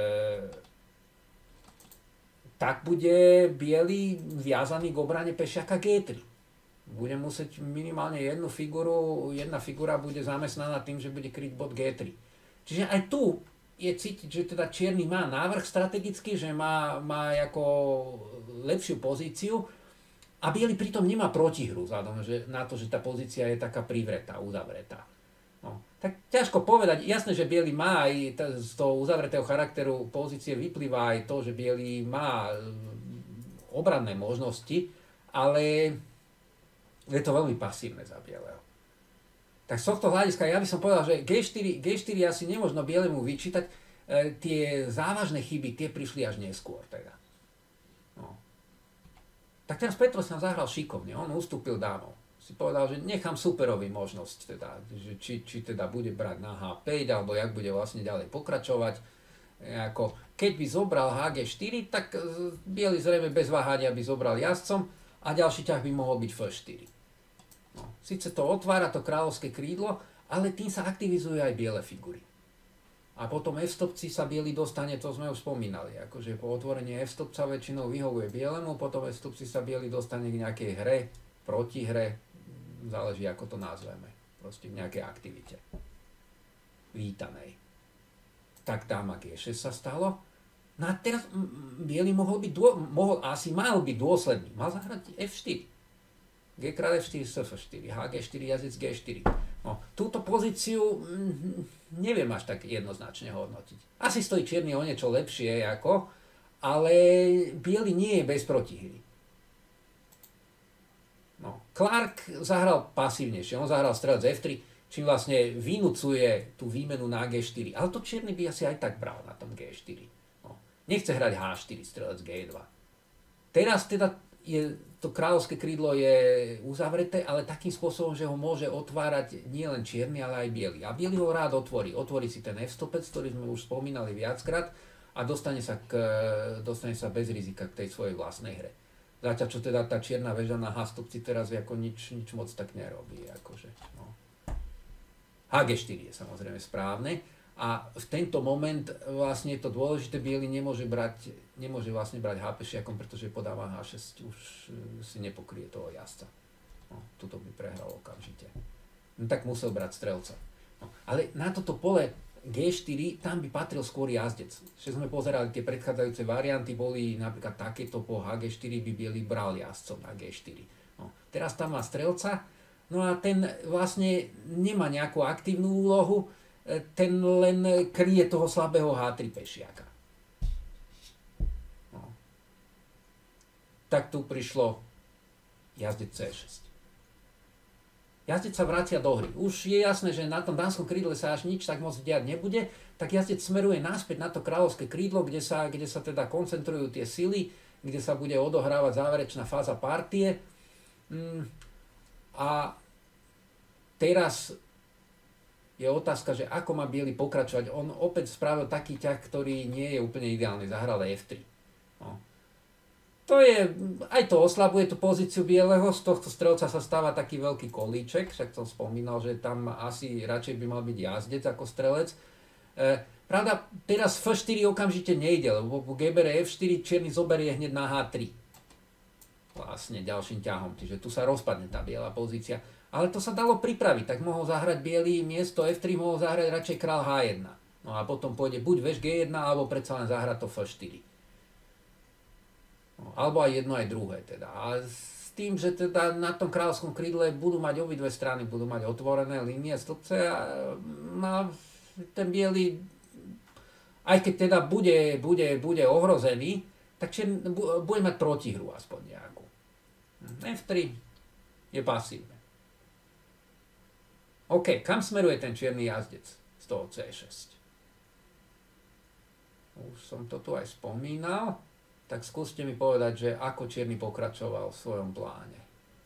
tak bude biely viazaný k obrane pešiaka gé tri. Bude musieť minimálne jednu figuru, jedna figura bude zamestnaná tým, že bude kryť bod gé tri. Čiže aj tu je cítiť, že teda čierny má návrh strategický, že má, má ako lepšiu pozíciu a biely pritom nemá protihru vzhľadom že na to, že tá pozícia je taká privretá, uzavretá. No, tak ťažko povedať. Jasné, že biely má aj z toho uzavretého charakteru pozície vyplýva aj to, že biely má obranné možnosti, ale je to veľmi pasívne za bieleho. Tak z tohto hľadiska ja by som povedal, že gé štyri, gé štyri asi nemožno bielemu vyčítať, e, tie závažné chyby, tie prišli až neskôr teda. No. Tak teraz Petrosyan zahral šikovne, on ustúpil dámou. Si povedal, že nechám superovi možnosť, teda, že či, či teda bude brať na há päť, alebo jak bude vlastne ďalej pokračovať. E, ako, keď by zobral há gé štyri, tak e, biely zrejme bez váhania by zobral jazdcom a ďalší ťah by mohol byť ef štyri. No, síce to otvára to kráľovské krídlo, ale tým sa aktivizujú aj biele figury. A potom F-stopci sa biely dostane, to sme už spomínali, akože po otvorení F-stopca väčšinou vyhovuje bielemu, potom F-stopci sa biely dostane k nejakej hre, protihre, záleží ako to nazveme, proste v nejakej aktivite. Vítanej. Tak dáma gé šesť sa stalo. No a teraz biely mohol byť, dô, mohol, asi mal byť dôsledný, mal zahrať ef štyri. G krát ef štyri, ef štyri, há gé štyri, jazdec gé štyri. No, túto pozíciu mm, neviem až tak jednoznačne hodnotiť. Asi stojí čierny o niečo lepšie, ako, ale biely nie je bez protihry. No, Clark zahral pasívnejšie, on zahral strelec ef tri, čím vlastne vynúcuje tú výmenu na gé štyri. Ale to čierny by asi aj tak bral na tom gé štyri. No, nechce hrať há štyri, strelec gé dva. Teraz teda je, to kráľovské krídlo je uzavreté, ale takým spôsobom, že ho môže otvárať nielen čierny, ale aj biely. A biely ho rád otvorí. Otvorí si ten ef stopec, ktorý sme už spomínali viackrát a dostane sa, k, dostane sa bez rizika k tej svojej vlastnej hre. Zatiaľ, čo teda tá čierna väža na há stopci teraz ako nič, nič moc tak nerobí. Akože, no. há gé štyri je samozrejme správne. A v tento moment vlastne je to dôležité, biely nemôže brať, nemôže vlastne brať há pešiakom, pretože podáva há šesť, už si nepokrie toho jazdca. No, tuto by prehral okamžite. No tak musel brať strelca. No, ale na toto pole gé štyri, tam by patril skôr jazdec. Že sme pozerali, tie predchádzajúce varianty boli napríklad takéto, po há gé štyri by biely bral jazdcom na gé štyri. No, teraz tam má strelca, No a ten vlastne nemá nejakú aktívnu úlohu, ten len kryje toho slabého há tri pešiaka. No. Tak tu prišlo jazdec cé šesť. Jazdec sa vracia do hry. Už je jasné, že na tom dánskom krídle sa až nič tak moc diať nebude, tak jazdec smeruje naspäť na to kráľovské krídlo, kde sa, kde sa teda koncentrujú tie sily, kde sa bude odohrávať záverečná fáza partie. Mm. A teraz je otázka, že ako má biely pokračovať. On opäť spravil taký ťah, ktorý nie je úplne ideálny. Zahral ef tri. No. To je, aj to oslabuje tú pozíciu bieleho. Z tohto strelca sa stáva taký veľký kolíček. Však som spomínal, že tam asi radšej by mal byť jazdec ako strelec. E, pravda, teraz ef štyri okamžite nejde, lebo keď bere ef štyri, čierny zoberie hneď na há tri. Vlastne ďalším ťahom. Čiže tu sa rozpadne tá biela pozícia. Ale to sa dalo pripraviť, tak mohol zahrať biely, miesto ef tri mohol zahrať radšej král há jeden. No a potom pôjde buď veš gé jeden, alebo predsa len zahrať to ef štyri. No, alebo aj jedno, aj druhé teda. A s tým, že teda na tom kráľovskom krídle budú mať obidve strany, budú mať otvorené línie, stĺpce a no, ten biely, aj keď teda bude, bude, bude ohrozený, tak čier, bude mať protihru aspoň nejakú. ef tri je pasívne. OK, kam smeruje ten čierny jazdec z toho cé šesť? Už som to tu aj spomínal, tak skúste mi povedať, že ako čierny pokračoval v svojom pláne.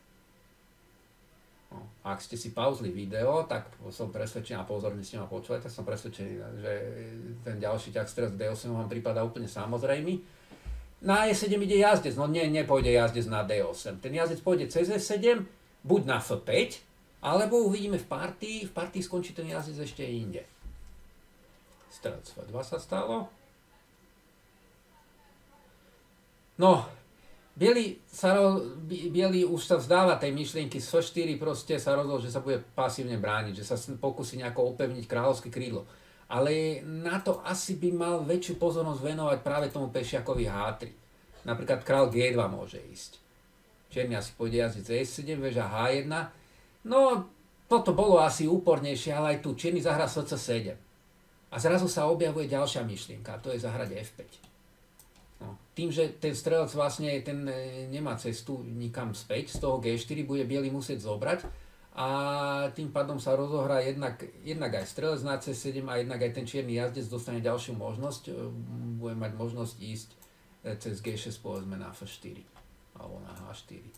No, ak ste si pauzli video, tak som presvedčený, a pozorne ste ma počuli, tak som presvedčený, že ten ďalší ťah strelec dé osem vám prípada úplne samozrejmy. Na é sedem ide jazdec, no nie, nepôjde jazdec na dé osem. Ten jazdec pôjde cez é sedem, buď na ef päť, alebo uvidíme v partii, v partii skončí ten jazdec ešte inde. Strelec ef dva sa stalo. No, biely, sa, biely už sa vzdáva tej myšlienky z ef štyri, proste sa rozhodol, že sa bude pasívne brániť, že sa pokusí nejako opevniť kráľovské krídlo. Ale na to asi by mal väčšiu pozornosť venovať práve tomu pešiakovi há tri. Napríklad král gé dva môže ísť. Čierny asi pôjde jazdec é sedem, väža há jeden. No, toto bolo asi úpornejšie, ale aj tu čierny zahrá es cé sedem. A zrazu sa objavuje ďalšia myšlienka, a to je zahrať ef päť. No, tým, že ten strelec vlastne ten nemá cestu nikam späť, z toho gé štyri bude biely musieť zobrať a tým pádom sa rozohrá jednak, jednak aj strelec na cé sedem a jednak aj ten čierny jazdec dostane ďalšiu možnosť. Bude mať možnosť ísť cez gé šesť povedzme na ef štyri alebo na há štyri.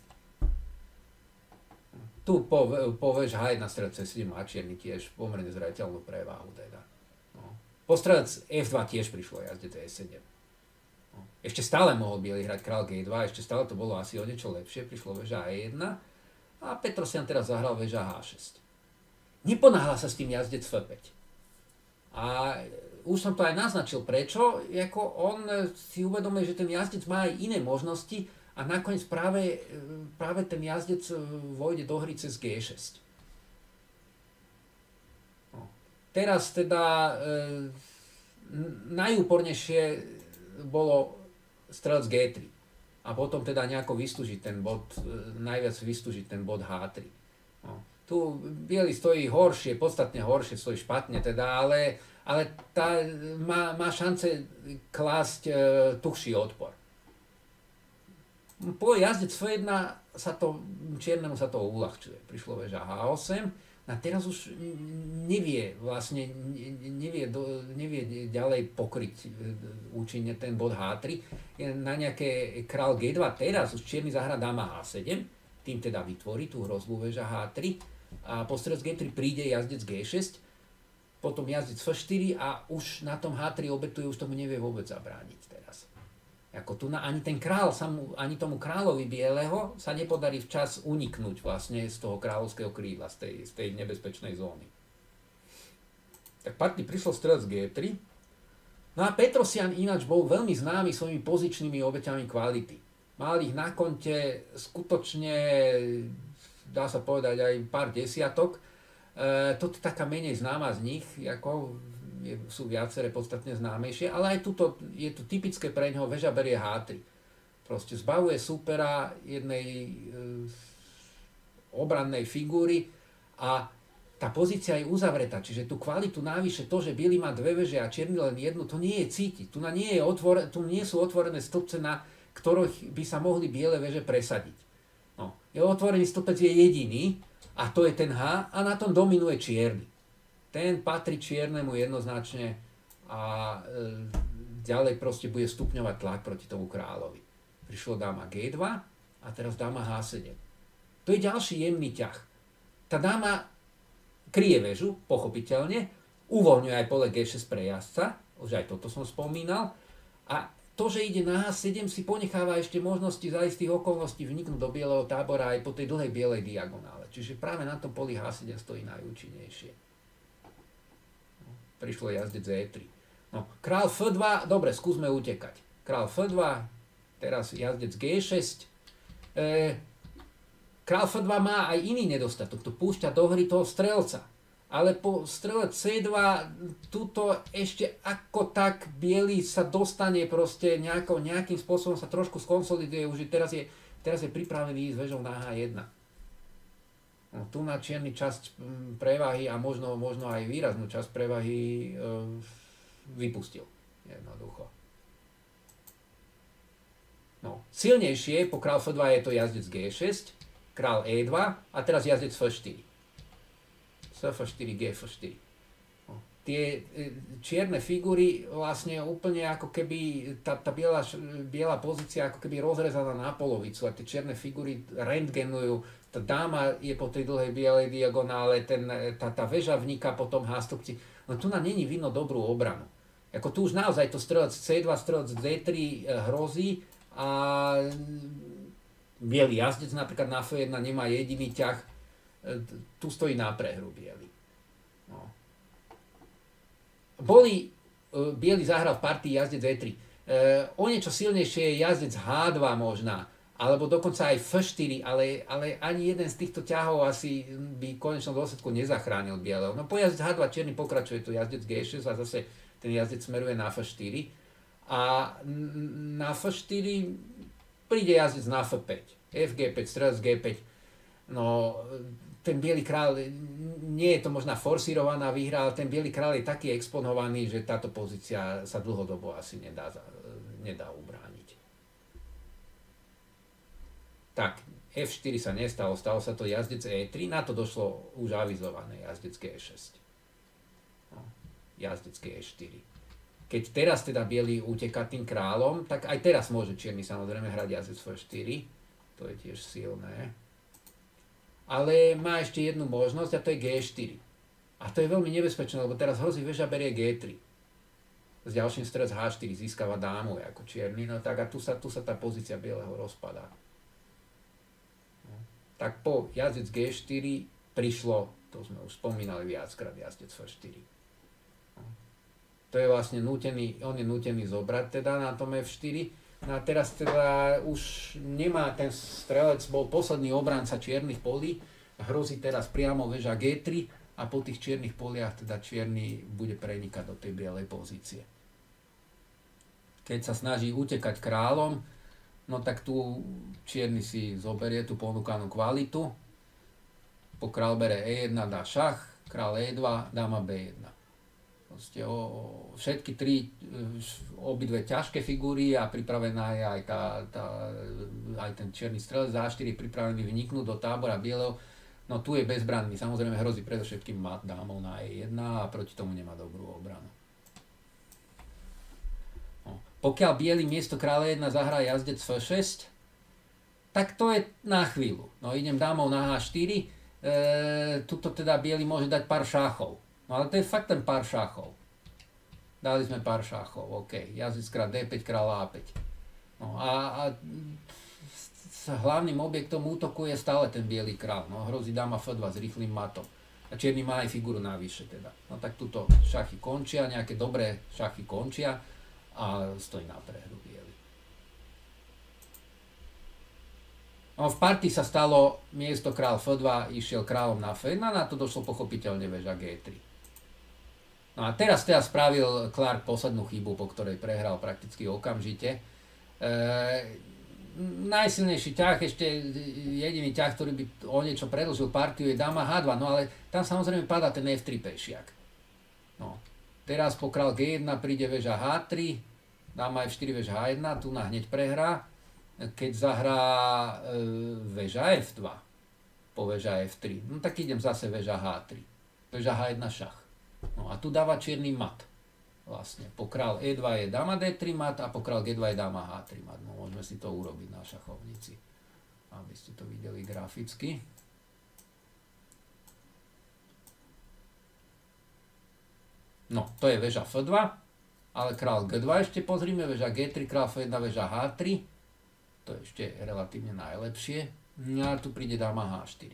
Tu po, po vež há jeden strelec cé sedem má čierny tiež pomerne zreteľnú prevahu teda. No. Po strelec ef dva tiež prišlo jazdec é sedem. No. Ešte stále mohol biely hrať král gé dva, ešte stále to bolo asi o niečo lepšie, prišlo väža é jeden a Petrosyan teraz zahral väža há šesť. Neponáhla sa s tým jazdec ef päť. A už som to aj naznačil prečo, ako on si uvedomuje, že ten jazdec má aj iné možnosti, a nakoniec práve, práve ten jazdec vojde do hry cez gé šesť. No. Teraz teda e, najúpornejšie bolo strelec gé tri. A potom teda nejako vystúžiť ten bod, e, najviac vystúžiť ten bod há tri. No. Tu biely stojí horšie, podstatne horšie, stojí špatne teda, ale, ale tá, má, má šance klásť e, tuhší odpor. Po jazdec ef jeden sa to, čiernemu sa to uľahčuje. Prišlo väža há osem a teraz už nevie vlastne, nevie, do, nevie ďalej pokryť účinne ten bod há tri. Na nejaké král gé dva teraz už čierny zahrá dáma há sedem, tým teda vytvorí tú hrozbú väža há tri a po strelec gé tri príde jazdec gé šesť, potom jazdec ef štyri a už na tom há tri obetuje, už tomu nevie vôbec zabrániť teraz. Ako tu na, ani ten král, samu, ani tomu kráľovi bieleho sa nepodarí včas uniknúť vlastne z toho kráľovského krídla, z tej, z tej nebezpečnej zóny. Tak partii prišiel strelec gé tri. No a Petrosyan ináč bol veľmi známy svojimi pozičnými obeťami kvality. Mal ich na konte skutočne, dá sa povedať, aj pár desiatok. E, toto je taká menej známa z nich, ako Je, sú viaceré podstatne známejšie, ale aj tuto je tu typické pre ňoho, väža berie há tri. Proste zbavuje súpera jednej e, obrannej figúry a tá pozícia je uzavretá, čiže tú kvalitu navyše, to, že biely má dve veže a čierny len jednu, to nie je cítiť. Tu, na nie, je otvore, tu nie sú otvorené stĺpce, na ktorých by sa mohli biele veže presadiť. No, je otvorený stĺpec je jediný a to je ten H a na tom dominuje čierny. Ten patrí čiernemu jednoznačne a e, ďalej proste bude stupňovať tlak proti tomu kráľovi. Prišlo dáma gé dva a teraz dáma há sedem. To je ďalší jemný ťah. Tá dáma kryje väžu, pochopiteľne, uvoľňuje aj pole gé šesť pre jazdca, už aj toto som spomínal, a to, že ide na há sedem, si ponecháva ešte možnosti za istých okolností vniknúť do bieleho tábora aj po tej dlhej bielej diagonále. Čiže práve na tom poli há sedem stojí najúčinnejšie. No, prišlo jazdec é tri. No, král ef dva, dobre, skúsme utekať. Král ef dva, teraz jazdec gé šesť. E, Král ef dva má aj iný nedostatok, to púšťa do hry toho strelca. Ale po strelec cé dva, tuto ešte ako tak biely sa dostane proste nejako, nejakým spôsobom sa trošku skonsoliduje, už teraz je, teraz je pripravený ísť vežou na há jeden. No, tu na čierny časť prevahy a možno, možno aj výraznú časť prevahy e, vypustil. Jednoducho. No, silnejšie po král ef dva je to jazdec gé šesť, král é dva a teraz jazdec ef štyri. ef štyri, gé ef štyri. No, tie čierne figúry vlastne úplne ako keby tá, tá biela, biela pozícia ako keby rozrezaná na polovicu a tie čierne figúry rentgenujú. Tá dáma je po tej dlhej bielej diagonále, ten, tá, tá väža vniká po tom há stĺpci. No tu na není vidno dobrú obranu. Ako tu už naozaj to strelec cé dva, strelec dé tri hrozí a biely jazdec napríklad na ef jeden nemá jediný ťah, tu stojí na prehru biely. No. Boli, biely zahral v partii jazdec é tri. E, o niečo silnejšie je jazdec há dva možná, alebo dokonca aj ef štyri, ale, ale ani jeden z týchto ťahov asi by v konečnom dôsledku nezachránil bieleho. No po jazdec há dva čierny pokračuje tu jazdec gé šesť a zase ten jazdec smeruje na ef štyri. A na ef štyri príde jazdec na ef päť. ef gé päť, strelec gé päť. No, ten biely kráľ, nie je to možná forsírovaná výhra, ale ten biely kráľ je taký exponovaný, že táto pozícia sa dlhodobo asi nedá, nedá ubrániť. Tak, ef štyri sa nestalo, stalo sa to jazdec é tri, na to došlo už avizované jazdec gé šesť. No, jazdec gé štyri. Keď teraz teda biely uteká tým kráľom, tak aj teraz môže čierny samozrejme hrať jazdec ef štyri. To je tiež silné. Ale má ešte jednu možnosť a to je gé štyri. A to je veľmi nebezpečné, lebo teraz hrozí väža berie gé tri. S ďalším strelec há štyri získava dámu ako čierny, no tak a tu sa, tu sa tá pozícia bieleho rozpadá. No. Tak po jazdec gé štyri prišlo, to sme už spomínali viackrát, jazdec ef štyri. To je vlastne nútený, on je nútený zobrať teda na tom ef štyri. No a teraz teda už nemá ten strelec, bol posledný obranca čiernych polí, hrozí teraz priamo väža gé tri a po tých čiernych poliach teda čierny bude prenikať do tej bielej pozície. Keď sa snaží utekať kráľom, no tak tu čierny si zoberie tú ponúkanú kvalitu. Po kráľ bere é jeden, dá šach, kráľ é dva, dáma bé jeden. Proste o, všetky tri, obidve ťažké figúry a pripravená je aj, tá, tá, aj ten čierny strelec há štyri pripravený vniknúť do tábora bieleho. No tu je bezbranný, samozrejme hrozí predovšetkým mat dámov na é jeden a proti tomu nemá dobrú obranu. No. Pokiaľ biely miesto kráľa jeden zahrá jazdec ef šesť, tak to je na chvíľu. No idem dámov na há štyri, e, tuto teda biely môže dať pár šáchov. No ale to je fakt ten pár šachov. Dali sme pár šachov, OK. Jazdec krát dé päť, kráľ á päť. No a, a s hlavným objektom útoku je stále ten biely král. No hrozí dáma ef dva s rýchlým matom. A čierny má aj figúru navyše teda. No tak tuto šachy končia, nejaké dobré šachy končia a stojí na prehru biely. No v partii sa stalo miesto kráľ ef dva, išiel kráľom na ef jeden, na to došlo pochopiteľne väža gé tri. No a teraz teda spravil Clark poslednú chybu, po ktorej prehral prakticky okamžite. E, najsilnejší ťah, ešte jediný ťah, ktorý by o niečo predĺžil partiu, je dáma há dva, no ale tam samozrejme padá ten ef tri pešiak. No. Teraz po král gé jeden príde väža há tri, dáma ef štyri, väža há jeden, tu na hneď prehrá. Keď zahrá e, väža ef dva po väža ef tri, no tak idem zase väža há tri, väža há jeden šach. No a tu dáva čierny mat. Vlastne po král é dva je dáma dé tri mat a po král gé dva je dáma há tri mat. No môžeme si to urobiť na šachovnici, aby ste to videli graficky. No, to je väža ef dva, ale král gé dva ešte pozrime, väža gé tri, král ef jeden, väža há tri. To je ešte relatívne najlepšie. A tu príde dáma há štyri.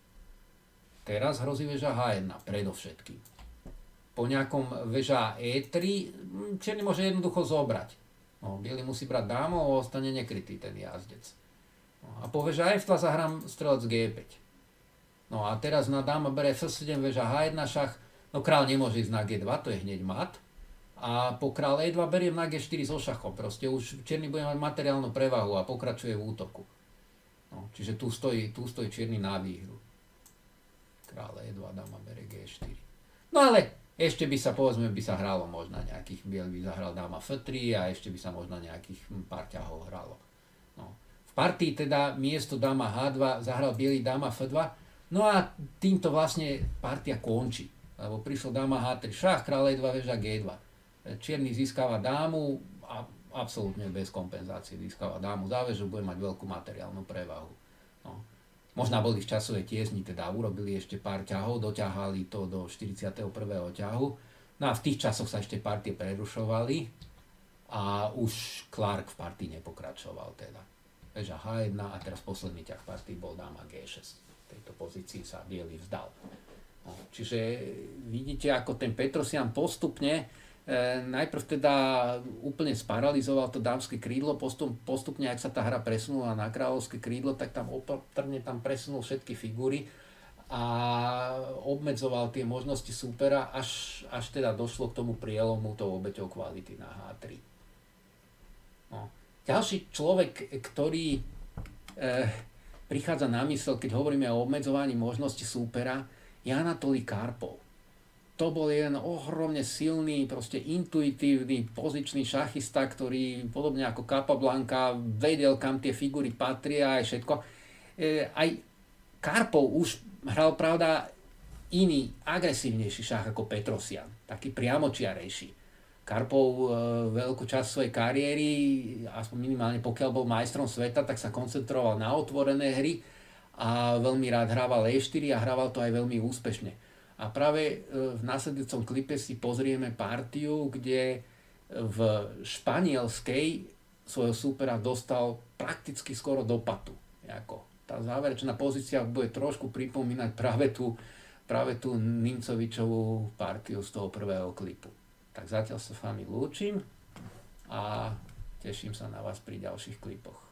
Teraz hrozí väža há jeden predovšetkým. Po nejakom väža é tri čierny môže jednoducho zobrať. No, biely musí brať dámu a ostane nekrytý ten jazdec. No, a po väža ef dva zahrám strelec gé päť. No a teraz na dáma bere ef sedem, väža há jeden šach. No král nemôže ísť na gé dva, to je hneď mat. A po král é dva beriem na gé štyri so šachom. Proste už čierny bude mať materiálnu prevahu a pokračuje v útoku. No, čiže tu stojí, tu stojí čierny na výhru. Král é dva, dáma bere gé štyri. No ale ešte by sa, povedzme, by sa hralo možno nejakých, biely by zahral dáma ef tri a ešte by sa možno nejakých pár ťahov hralo. No. V partii teda miesto dáma há dva zahral biely dáma ef dva, no a týmto vlastne partia končí. Lebo prišlo dáma há tri šach, král é dva, väža gé dva. Čierny získava dámu a absolútne bez kompenzácie získava dámu za väžu, bude mať veľkú materiálnu prevahu. No. Možná boli v časovej tiesni, teda urobili ešte pár ťahov, doťahali to do štyridsiateho prvého ťahu. No a v tých časoch sa ešte partie prerušovali a už Clark v partii nepokračoval teda. Väža há jeden a teraz posledný ťah partii bol dáma gé šesť. V tejto pozícii sa biely vzdal. No, čiže vidíte, ako ten Petrosyan postupne E, najprv teda úplne sparalizoval to dámske krídlo, postup, postupne, ak sa tá hra presunula na kráľovské krídlo, tak tam opatrne tam presunul všetky figúry a obmedzoval tie možnosti súpera, až, až teda došlo k tomu prielomu tou obeťou kvality na há tri. No. Ďalší človek, ktorý e, prichádza na mysel, keď hovoríme o obmedzovaní možnosti súpera, je Anatolij Karpov. To bol jeden ohromne silný, proste intuitívny, pozičný šachista, ktorý podobne ako Capablanca vedel, kam tie figúry patria aj všetko. E, aj Karpov už hral, pravda, iný, agresívnejší šach ako Petrosyan, taký priamočiarejší. Karpov e, veľkú časť svojej kariéry, aspoň minimálne pokiaľ bol majstrom sveta, tak sa koncentroval na otvorené hry a veľmi rád hrával é štyri a hrával to aj veľmi úspešne. A práve v následujúcom klipe si pozrieme partiu, kde v španielskej svojho súpera dostal prakticky skoro do patu. Jako tá záverečná pozícia bude trošku pripomínať práve tú, práve tú Nimcovičovú partiu z toho prvého klipu. Tak zatiaľ sa s vami lúčim a teším sa na vás pri ďalších klipoch.